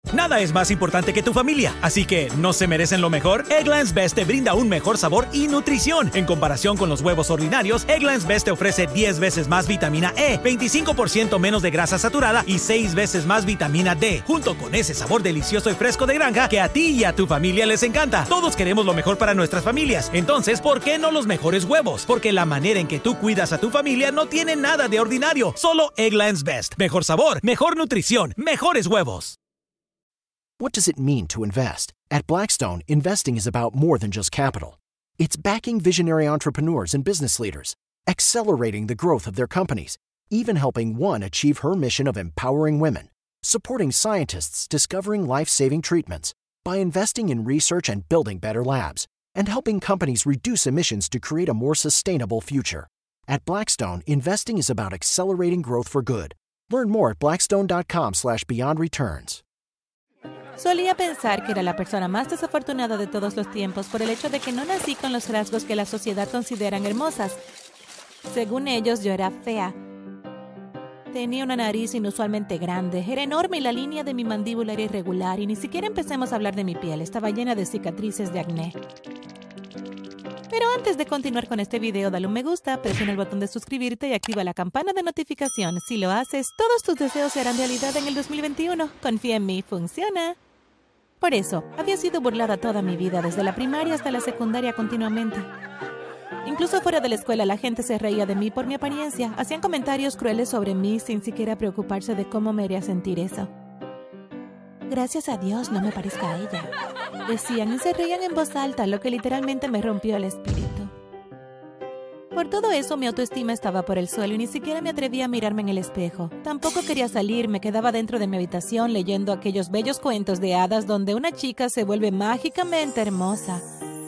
Nada es más importante que tu familia, así que ¿no se merecen lo mejor? Eggland's Best te brinda un mejor sabor y nutrición. En comparación con los huevos ordinarios, Eggland's Best te ofrece 10 veces más vitamina E, 25% menos de grasa saturada y 6 veces más vitamina D, junto con ese sabor delicioso y fresco de granja que a ti y a tu familia les encanta. Todos queremos lo mejor para nuestras familias, entonces, ¿por qué no los mejores huevos? Porque la manera en que tú cuidas a tu familia no tiene nada de ordinario, solo Eggland's Best. Mejor sabor, mejor nutrición, mejores huevos. What does it mean to invest? At Blackstone, investing is about more than just capital. It's backing visionary entrepreneurs and business leaders, accelerating the growth of their companies, even helping one achieve her mission of empowering women, supporting scientists discovering life-saving treatments by investing in research and building better labs, and helping companies reduce emissions to create a more sustainable future. At Blackstone, investing is about accelerating growth for good. Learn more at blackstone.com/beyondreturns. Solía pensar que era la persona más desafortunada de todos los tiempos por el hecho de que no nací con los rasgos que la sociedad consideran hermosas. Según ellos, yo era fea. Tenía una nariz inusualmente grande, era enorme y la línea de mi mandíbula era irregular y ni siquiera empecemos a hablar de mi piel, estaba llena de cicatrices de acné. Pero antes de continuar con este video, dale un me gusta, presiona el botón de suscribirte y activa la campana de notificación. Si lo haces, todos tus deseos serán realidad en el 2021. Confía en mí, funciona. Por eso, había sido burlada toda mi vida, desde la primaria hasta la secundaria continuamente. Incluso fuera de la escuela, la gente se reía de mí por mi apariencia. Hacían comentarios crueles sobre mí sin siquiera preocuparse de cómo me haría sentir eso. Gracias a Dios no me parezco a ella. Decían y se reían en voz alta, lo que literalmente me rompió el espíritu. Por todo eso, mi autoestima estaba por el suelo y ni siquiera me atrevía a mirarme en el espejo. Tampoco quería salir, me quedaba dentro de mi habitación leyendo aquellos bellos cuentos de hadas donde una chica se vuelve mágicamente hermosa.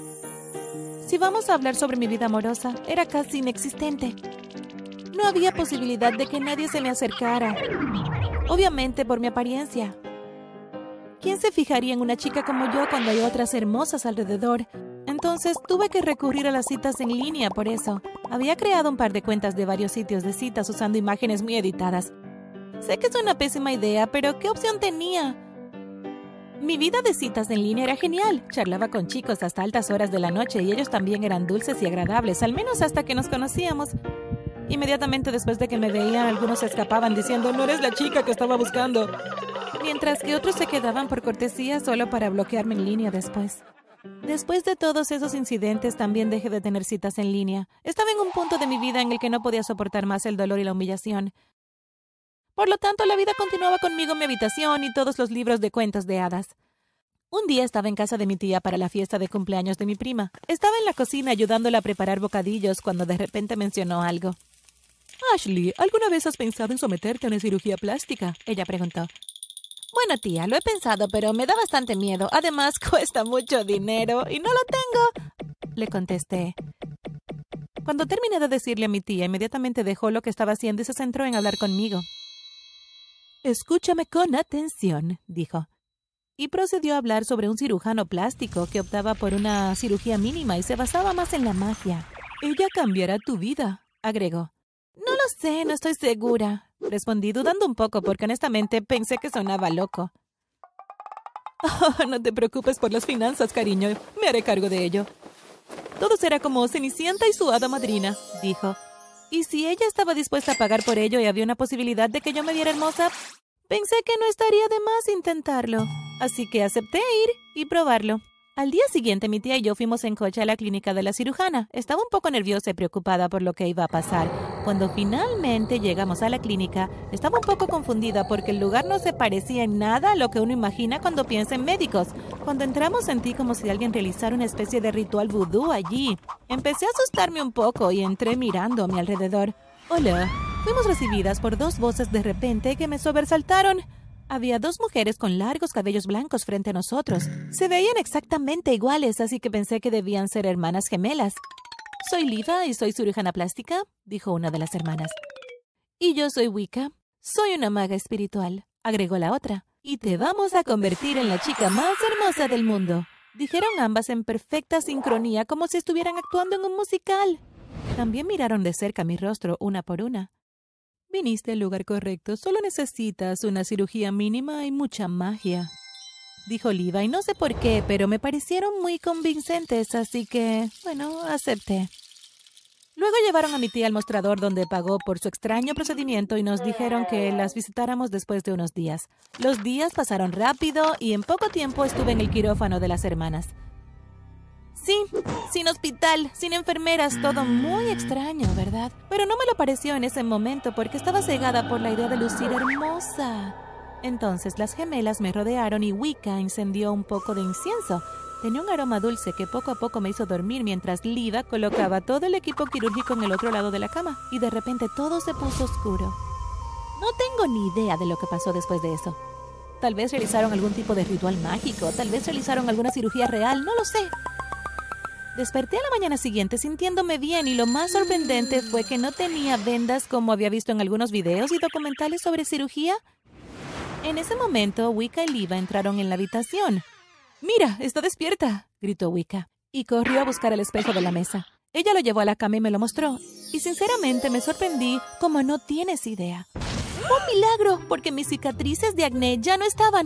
Si vamos a hablar sobre mi vida amorosa, era casi inexistente. No había posibilidad de que nadie se me acercara. Obviamente por mi apariencia. ¿Quién se fijaría en una chica como yo cuando hay otras hermosas alrededor? Entonces tuve que recurrir a las citas en línea por eso. Había creado un par de cuentas de varios sitios de citas usando imágenes muy editadas. Sé que es una pésima idea, pero ¿qué opción tenía? Mi vida de citas en línea era genial. Charlaba con chicos hasta altas horas de la noche y ellos también eran dulces y agradables, al menos hasta que nos conocíamos. Inmediatamente después de que me veían, algunos se escapaban diciendo «No eres la chica que estaba buscando», mientras que otros se quedaban por cortesía solo para bloquearme en línea después. Después de todos esos incidentes, también dejé de tener citas en línea. Estaba en un punto de mi vida en el que no podía soportar más el dolor y la humillación. Por lo tanto, la vida continuaba conmigo en mi habitación y todos los libros de cuentos de hadas. Un día estaba en casa de mi tía para la fiesta de cumpleaños de mi prima. Estaba en la cocina ayudándola a preparar bocadillos cuando de repente mencionó algo. «Ashley, ¿alguna vez has pensado en someterte a una cirugía plástica?», ella preguntó. «Bueno, tía, lo he pensado, pero me da bastante miedo. Además, cuesta mucho dinero y no lo tengo», le contesté. Cuando terminé de decirle a mi tía, inmediatamente dejó lo que estaba haciendo y se centró en hablar conmigo. «Escúchame con atención», dijo. Y procedió a hablar sobre un cirujano plástico que optaba por una cirugía mínima y se basaba más en la magia. «Ella cambiará tu vida», agregó. «No lo sé, no estoy segura», respondí dudando un poco porque honestamente pensé que sonaba loco. «Oh, no te preocupes por las finanzas, cariño. Me haré cargo de ello. Todo será como Cenicienta y su hada madrina», dijo. Y si ella estaba dispuesta a pagar por ello y había una posibilidad de que yo me viera hermosa, pensé que no estaría de más intentarlo. Así que acepté ir y probarlo. Al día siguiente, mi tía y yo fuimos en coche a la clínica de la cirujana. Estaba un poco nerviosa y preocupada por lo que iba a pasar. Cuando finalmente llegamos a la clínica, estaba un poco confundida porque el lugar no se parecía en nada a lo que uno imagina cuando piensa en médicos. Cuando entramos sentí como si alguien realizara una especie de ritual vudú allí. Empecé a asustarme un poco y entré mirando a mi alrededor. «Hola». Fuimos recibidas por dos voces de repente que me sobresaltaron. Había dos mujeres con largos cabellos blancos frente a nosotros. Se veían exactamente iguales, así que pensé que debían ser hermanas gemelas. «Soy Liva y soy cirujana plástica», dijo una de las hermanas. «Y yo soy Wicca. Soy una maga espiritual», agregó la otra. «Y te vamos a convertir en la chica más hermosa del mundo», dijeron ambas en perfecta sincronía, como si estuvieran actuando en un musical. También miraron de cerca mi rostro, una por una. «Viniste al lugar correcto. Solo necesitas una cirugía mínima y mucha magia». dijo Liva, y no sé por qué, pero me parecieron muy convincentes, así que, bueno, acepté. Luego llevaron a mi tía al mostrador donde pagó por su extraño procedimiento y nos dijeron que las visitáramos después de unos días. Los días pasaron rápido y en poco tiempo estuve en el quirófano de las hermanas. Sí, sin hospital, sin enfermeras, todo muy extraño, ¿verdad? Pero no me lo pareció en ese momento porque estaba cegada por la idea de lucir hermosa. Entonces las gemelas me rodearon y Wicca encendió un poco de incienso. Tenía un aroma dulce que poco a poco me hizo dormir mientras Liva colocaba todo el equipo quirúrgico en el otro lado de la cama. Y de repente todo se puso oscuro. No tengo ni idea de lo que pasó después de eso. Tal vez realizaron algún tipo de ritual mágico, tal vez realizaron alguna cirugía real, no lo sé. Desperté a la mañana siguiente sintiéndome bien y lo más sorprendente fue que no tenía vendas como había visto en algunos videos y documentales sobre cirugía. En ese momento, Wicca y Liva entraron en la habitación. «¡Mira, está despierta!», gritó Wicca, y corrió a buscar el espejo de la mesa. Ella lo llevó a la cama y me lo mostró, y sinceramente me sorprendí como no tienes idea. ¡Un milagro! Porque mis cicatrices de acné ya no estaban.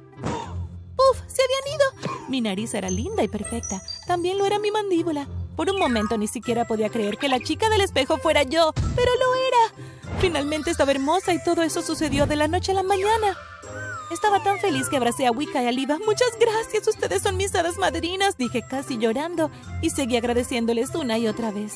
¡Uf! ¡Se habían ido! Mi nariz era linda y perfecta. También lo era mi mandíbula. Por un momento ni siquiera podía creer que la chica del espejo fuera yo, pero lo era. Finalmente estaba hermosa y todo eso sucedió de la noche a la mañana. Estaba tan feliz que abracé a Wicca y a Liva. «Muchas gracias, ustedes son mis hadas madrinas», dije casi llorando, y seguí agradeciéndoles una y otra vez.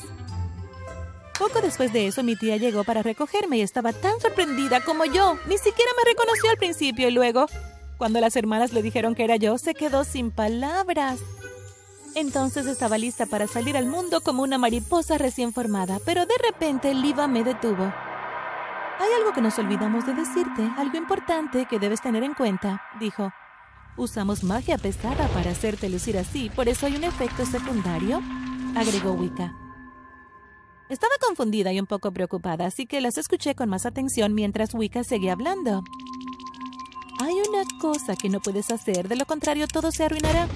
Poco después de eso, mi tía llegó para recogerme y estaba tan sorprendida como yo. Ni siquiera me reconoció al principio y luego, cuando las hermanas le dijeron que era yo, se quedó sin palabras. Entonces estaba lista para salir al mundo como una mariposa recién formada, pero de repente Liva me detuvo. «Hay algo que nos olvidamos de decirte, algo importante que debes tener en cuenta», dijo. «Usamos magia pesada para hacerte lucir así, por eso hay un efecto secundario», agregó Wicca. Estaba confundida y un poco preocupada, así que las escuché con más atención mientras Wicca seguía hablando. «Hay una cosa que no puedes hacer, de lo contrario todo se arruinará».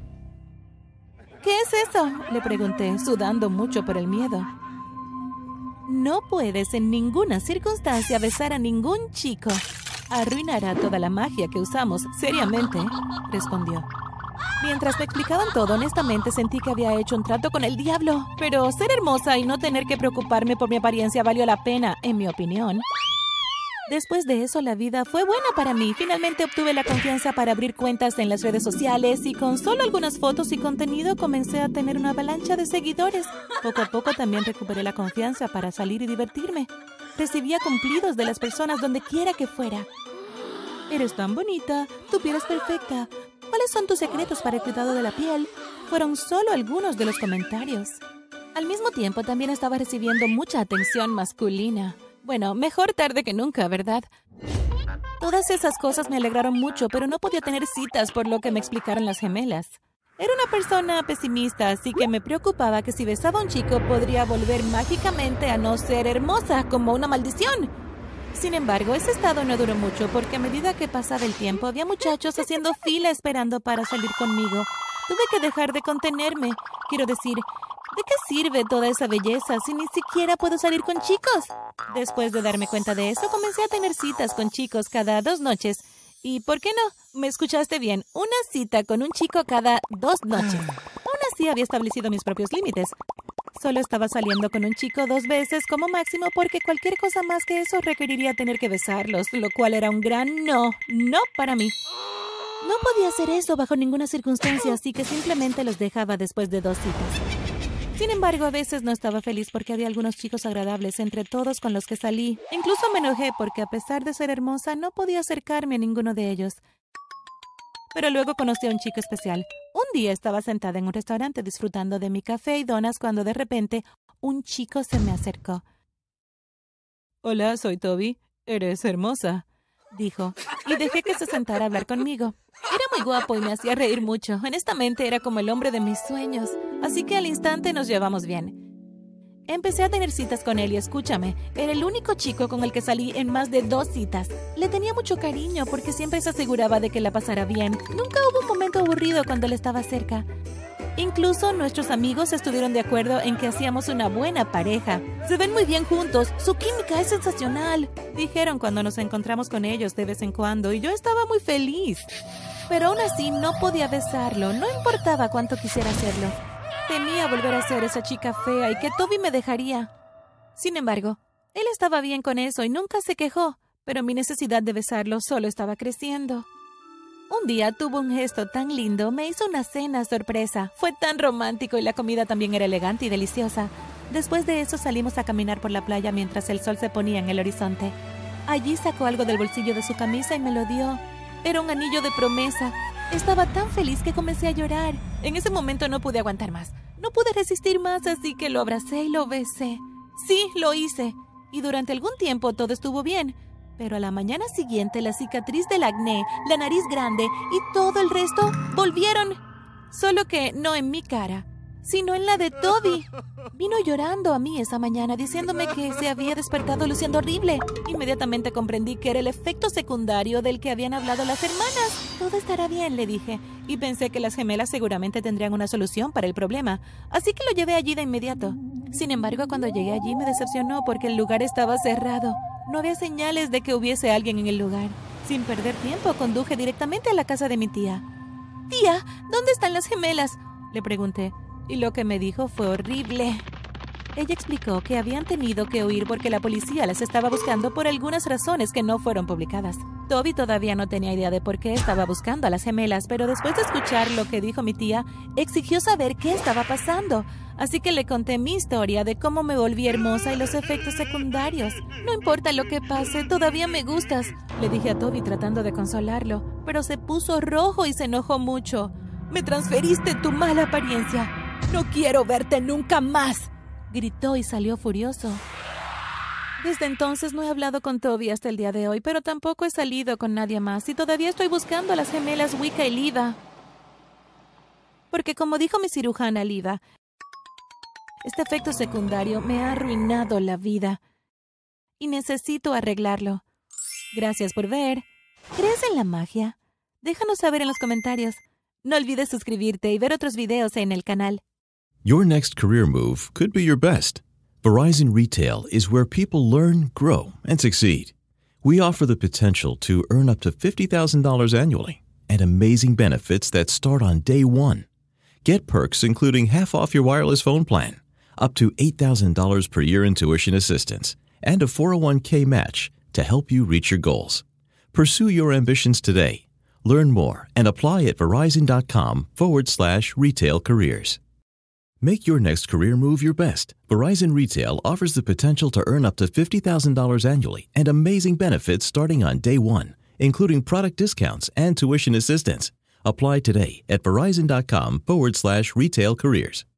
«¿Qué es eso?», le pregunté, sudando mucho por el miedo. «No puedes en ninguna circunstancia besar a ningún chico. Arruinará toda la magia que usamos, seriamente», respondió. Mientras me explicaban todo, honestamente sentí que había hecho un trato con el diablo. Pero ser hermosa y no tener que preocuparme por mi apariencia valió la pena, en mi opinión. Después de eso, la vida fue buena para mí. Finalmente obtuve la confianza para abrir cuentas en las redes sociales y con solo algunas fotos y contenido comencé a tener una avalancha de seguidores. Poco a poco también recuperé la confianza para salir y divertirme. Recibía cumplidos de las personas donde quiera que fuera. «Eres tan bonita, tu piel es perfecta. ¿Cuáles son tus secretos para el cuidado de la piel?», fueron solo algunos de los comentarios. Al mismo tiempo, también estaba recibiendo mucha atención masculina. Bueno, mejor tarde que nunca, ¿verdad? Todas esas cosas me alegraron mucho, pero no podía tener citas por lo que me explicaron las gemelas. Era una persona pesimista, así que me preocupaba que si besaba a un chico podría volver mágicamente a no ser hermosa, como una maldición. Sin embargo, ese estado no duró mucho porque a medida que pasaba el tiempo había muchachos haciendo fila esperando para salir conmigo. Tuve que dejar de contenerme. Quiero decir, ¿de qué sirve toda esa belleza si ni siquiera puedo salir con chicos? Después de darme cuenta de eso, comencé a tener citas con chicos cada 2 noches. ¿Y por qué no? ¿Me escuchaste bien? Una cita con un chico cada 2 noches. Aún así había establecido mis propios límites. Solo estaba saliendo con un chico 2 veces como máximo porque cualquier cosa más que eso requeriría tener que besarlos, lo cual era un gran no para mí. No podía hacer eso bajo ninguna circunstancia, así que simplemente los dejaba después de 2 citas. Sin embargo, a veces no estaba feliz porque había algunos chicos agradables entre todos con los que salí. Incluso me enojé porque a pesar de ser hermosa no podía acercarme a ninguno de ellos. Pero luego conocí a un chico especial. Un día estaba sentada en un restaurante disfrutando de mi café y donas cuando de repente un chico se me acercó. «Hola, soy Toby. Eres hermosa», dijo, y dejé que se sentara a hablar conmigo. Era muy guapo y me hacía reír mucho. Honestamente, era como el hombre de mis sueños. Así que al instante nos llevamos bien. Empecé a tener citas con él y escúchame, era el único chico con el que salí en más de 2 citas. Le tenía mucho cariño porque siempre se aseguraba de que la pasara bien. Nunca hubo un momento aburrido cuando él estaba cerca. Incluso nuestros amigos estuvieron de acuerdo en que hacíamos una buena pareja. «Se ven muy bien juntos, su química es sensacional», dijeron cuando nos encontramos con ellos de vez en cuando y yo estaba muy feliz. pero aún así no podía besarlo, no importaba cuánto quisiera hacerlo. Temía volver a ser esa chica fea y que Toby me dejaría. Sin embargo, él estaba bien con eso y nunca se quejó, pero mi necesidad de besarlo solo estaba creciendo. Un día tuvo un gesto tan lindo, me hizo una cena sorpresa. Fue tan romántico y la comida también era elegante y deliciosa. Después de eso salimos a caminar por la playa mientras el sol se ponía en el horizonte. Allí sacó algo del bolsillo de su camisa y me lo dio. Era un anillo de promesa. Estaba tan feliz que comencé a llorar. En ese momento no pude aguantar más. No pude resistir más, así que lo abracé y lo besé. Sí, lo hice. Y durante algún tiempo todo estuvo bien. Pero a la mañana siguiente la cicatriz del acné, la nariz grande y todo el resto volvieron. Solo que no en mi cara, sino en la de Toby. Vino llorando a mí esa mañana diciéndome que se había despertado luciendo horrible. Inmediatamente comprendí que era el efecto secundario del que habían hablado las hermanas. Todo estará bien, le dije, y pensé que las gemelas seguramente tendrían una solución para el problema, así que lo llevé allí de inmediato. Sin embargo, cuando llegué allí me decepcionó porque el lugar estaba cerrado. No había señales de que hubiese alguien en el lugar. Sin perder tiempo, conduje directamente a la casa de mi tía. «Tía, ¿dónde están las gemelas?», le pregunté, y lo que me dijo fue horrible. Ella explicó que habían tenido que huir porque la policía las estaba buscando por algunas razones que no fueron publicadas. Toby todavía no tenía idea de por qué estaba buscando a las gemelas, pero después de escuchar lo que dijo mi tía, exigió saber qué estaba pasando. Así que le conté mi historia de cómo me volví hermosa y los efectos secundarios. «No importa lo que pase, todavía me gustas», le dije a Toby tratando de consolarlo, pero se puso rojo y se enojó mucho. «Me transferiste tu mala apariencia. No quiero verte nunca más», gritó y salió furioso. Desde entonces no he hablado con Toby hasta el día de hoy, pero tampoco he salido con nadie más y todavía estoy buscando a las gemelas Wicca y Liva. Porque como dijo mi cirujana Liva, este efecto secundario me ha arruinado la vida y necesito arreglarlo. Gracias por ver. ¿Crees en la magia? Déjanos saber en los comentarios. No olvides suscribirte y ver otros videos en el canal. Your next career move could be your best. Verizon Retail is where people learn, grow, and succeed. We offer the potential to earn up to $50,000 annually and amazing benefits that start on day one. Get perks including half off your wireless phone plan, up to $8,000 per year in tuition assistance, and a 401k match to help you reach your goals. Pursue your ambitions today. Learn more and apply at Verizon.com/retail careers. Make your next career move your best. Verizon Retail offers the potential to earn up to $50,000 annually and amazing benefits starting on day one, including product discounts and tuition assistance. Apply today at Verizon.com/retail careers.